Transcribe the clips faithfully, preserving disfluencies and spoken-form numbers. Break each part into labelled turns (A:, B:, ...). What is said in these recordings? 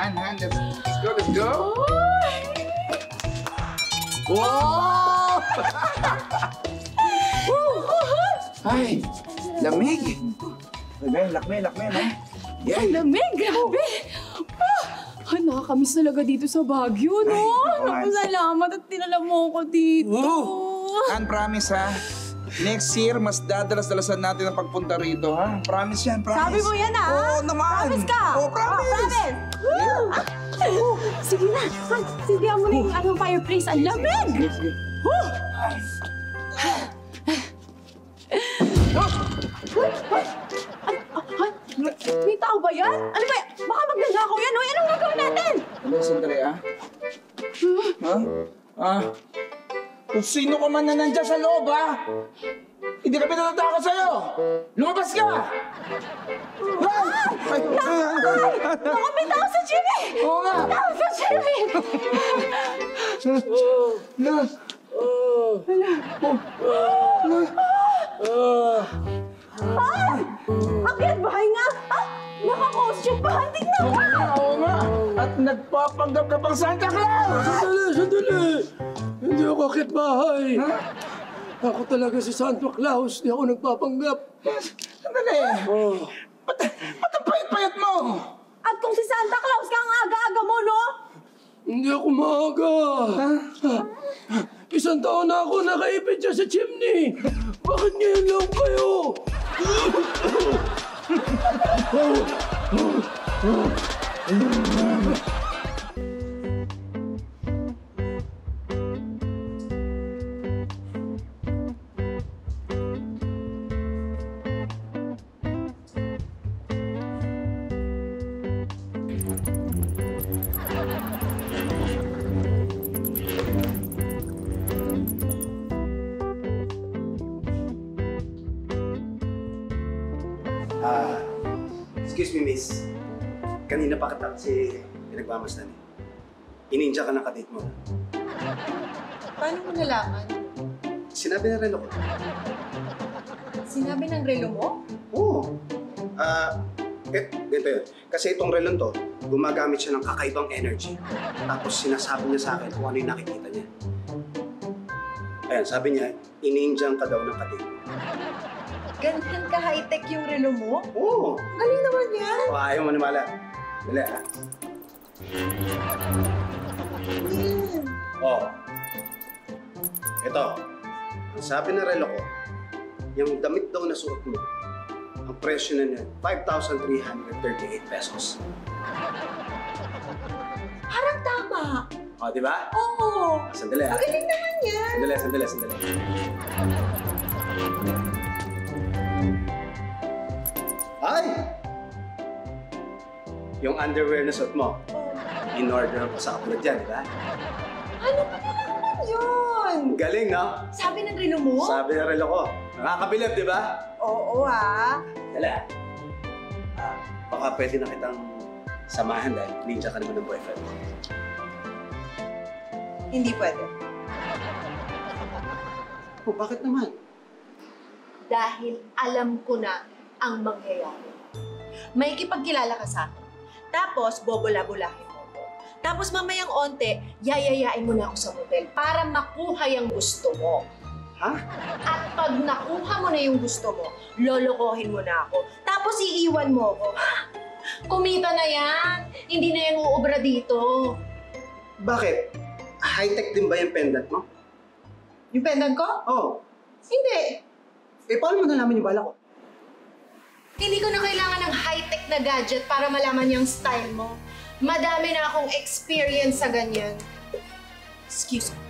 A: Han, Han, let's, let's go, let's go. Wow! Ay, lamig. Lakme, lakme, lakme, no?
B: Yeah. Ay, lamig, grabe. Ah, nakakamiss talaga dito sa Baguio, no? Naku, salamat at tinala mo ko dito.
A: Han, promise, ha? Next year, mas dadalas-dalasan natin ang pagpunta rito, ha? Promise yan, promise.
B: Sabi mo yan, ha?
A: Oo naman.
B: Promise ka?
A: Oo, promise.
B: Oh, promise. Yeah. Ah, oh, sige na. Han, sindihan mo na yung anong fireplace. Ang lamig.
A: Sige, sige.
B: Oh. May tao ba yan? Ano ba yan? Baka magnanakaw yan, Hoy. Anong gagawin natin?
A: Ano, sandali, ah? Ha? Ah? Kung sino ka man na nandiyan sa loob, ha? Hindi kami natatakot sa'yo! Lumabas ka! Ah! Ay!
B: Baka may tao sa Jimmy!
A: Oo nga!
B: May tao sa Jimmy!
A: Na!
B: Ay! Akyat bahay nga! Ah! Naka-costume pa! Tingnan mo!
A: Oo nga! At nagpapanggap ka pang Santa Claus!
C: Sandali, sandali! Hindi ako akit bahay. Ako talaga si Santa Claus. Di ako nagpapanggap.
A: Sandali!
C: Oh.
A: Ba't ba't ang payat-payat mo?
B: At kung si Santa Claus ka ang aga-aga mo, no?
C: Hindi ako maaga. Isang taon na ako nakaipit dyan sa chimney. Bakit ngayon lang kayo?
D: Ah, excuse me, miss. Kanina pa kita kasi pinagmamasdan eh. Ininja ka ng kadate mo.
E: Paano mo nalaman?
D: Sinabi na relo ko.
E: Sinabi ng relo mo?
D: Oo. Ah, eh, ganito yun. Kasi itong relon to, gumagamit siya ng kakaibang energy. Tapos sinasabi niya sa akin kung ano yung nakikita niya. Ayan, sabi niya, ininjang ka daw ng kadate mo.
E: Ganyan ka high-tech yung relo mo?
D: Oo.
E: Galing naman yan.
D: O, ayaw mo namala. Dali, ha? Oo. Ito. Ang sabi ng relo ko, yung damit daw na suot mo, ang presyo na niya, five thousand three hundred thirty-eight pesos.
E: Parang tama.
D: O, di ba?
E: Oo.
D: Ah, sandali, ha?
E: Galing naman yan.
D: Sandali, sandali, sandali. Ay! Yung underwear na suot mo, in-order ko sa upload dyan, di ba?
E: Ano pa naman yun?
D: Galing, no?
E: Sabi ng relo mo?
D: Sabi ng relo ko. Nakakabilib, di ba?
E: Oo, ha?
D: Dala. Ah, baka pwede na kitang samahan dahil ninja ka naman ng boyfriend mo.
E: Hindi pwede.
D: Oh, bakit naman?
E: Dahil alam ko na ang mangyayari. May ikipagkilala ka sa akin. Tapos, bobola-bulahin mo ko. Tapos mamayang onte, yayayain mo na ako sa hotel para makuha yung gusto mo.
D: Ha?
E: At pag nakuha mo na yung gusto mo, lolokohin mo na ako. Tapos iiwan mo ako. Kumita na yan. Hindi na yan uubra dito.
D: Bakit? High-tech din ba yung pendant mo?
E: Yung pendant ko?
D: Oo. Oh.
E: Hindi.
D: Eh, paano mo nalaman yung bala ko?
E: Hindi ko na kailangan ng high-tech na gadget para malaman yung style mo. Madami na akong experience sa ganyan. Excuse me.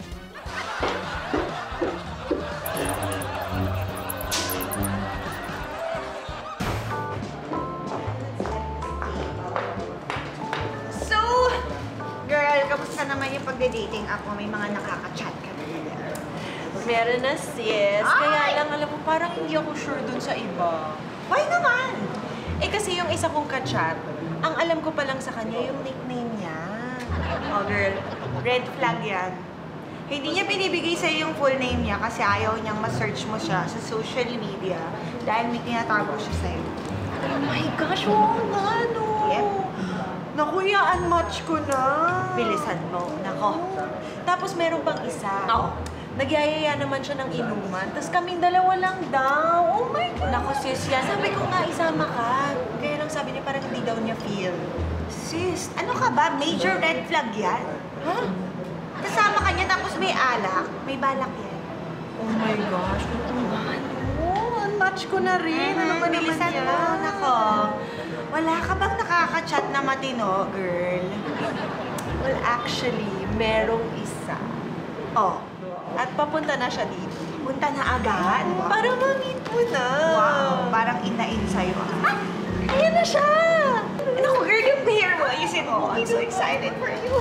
F: So, girl, kamusta naman yung pagde-dating app mo? May mga nakaka-chat ka na.
G: Meron na, sis.
F: Ay!
G: Kaya lang, alam mo, parang hindi ako sure dun sa iba.
F: Why naman?
G: Eh, kasi yung isa kong ka-chat, ang alam ko pa lang sa kanya yung nickname niya.
F: Oh, girl, red flag yan. Hindi niya binibigay sa'yo yung full name niya kasi ayaw niyang ma-search mo siya sa social media dahil may tinatago siya sa'yo.
G: Oh my gosh, oo nga, no?
F: Yep. Naku, i-unmatch ko na.
G: Bilisan mo. Nako.
F: Tapos meron pang isa.
G: Oo.
F: Nagyayaya naman siya ng inuman, tapos kaming dalawa lang daw. Oh my God!
G: Nako, sis, yan.
F: Sabi ko nga, isama ka. Kaya lang sabi niya parang hindi daw niya feel.
G: Sis, ano ka ba? Major red flag yan.
F: Ha?
G: Kasama ka niya tapos may alak. May balak yan.
F: Oh my gosh, ano nga? Oh, unmatch ko na rin. Ano ba naman
G: Bilisan
F: yan?
G: mo. Nako. Wala ka bang nakaka-chat na matino, girl?
F: Well, actually, merong isa.
G: Oh,
F: At papunta na siya dito.
G: punta na agad.
F: Para ma-meet mo na.
G: Wow, parang in-na-in sa'yo. Ah,
F: Ayan na siya!
G: naku, girl, yung hair mo. Ayusin mo. I'm so excited for you.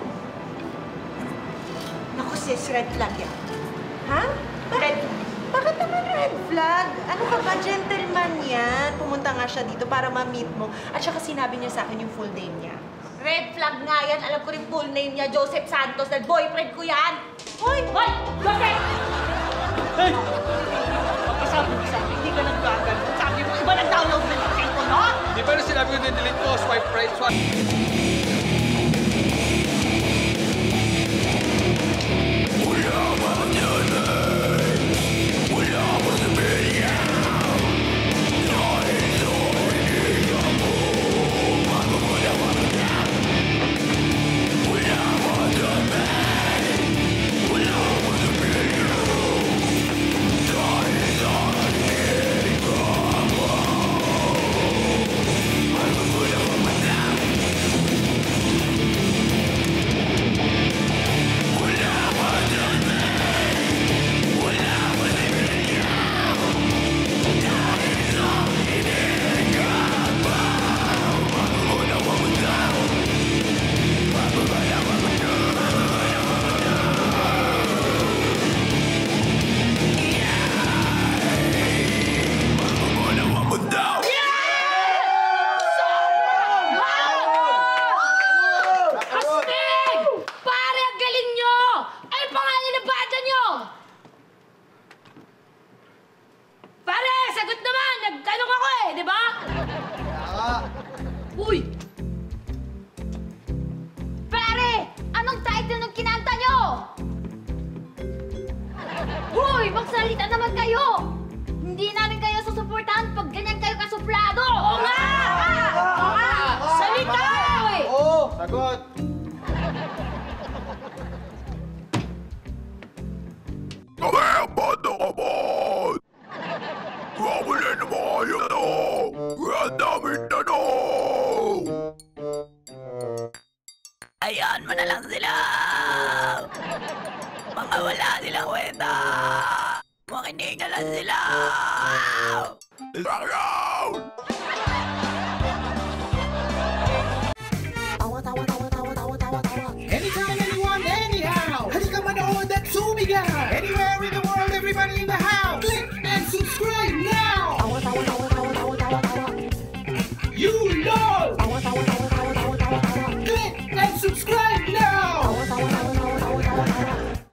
G: Naku, sis, red flag yan.
F: Ha?
G: Red
F: Bakit naman red flag? Ano ka ba? Gentleman yan. Pumunta nga siya dito para ma-meet mo. At saka sinabi niya sa akin yung full name niya.
G: Red flag nga yan. Alam ko rin full name niya, Joseph Santos. Dahil boyfriend ko yan. Hoy! Hoy! Joseph!
C: Hey!
G: Sabi mo sa akin, hindi ka nagbagal. Sabi mo, iba nag-download na yung cellphone, no?
C: Di ba na sinabi ko din-delete ko? Swipe right, swipe.
B: Pare, ang galing nyo! Ano pangalan ng bata nyo? Pare, sagot naman! Nagtanong ako eh, di ba? Uy! Pare, anong title ng kinanta nyo? Uy, magsalita naman kayo! Hindi namin kayo susuportahan pag ganyan kayo kasuplado! Oo nga! Oo nga! Salita!
D: Oo, sagot!
H: Bata ka ba? Wawala na mga kayo na to! Ang daming tanong! Ayan mo na lang sila! Mga wala silang kwenta! Makinig na lang sila! Bakit?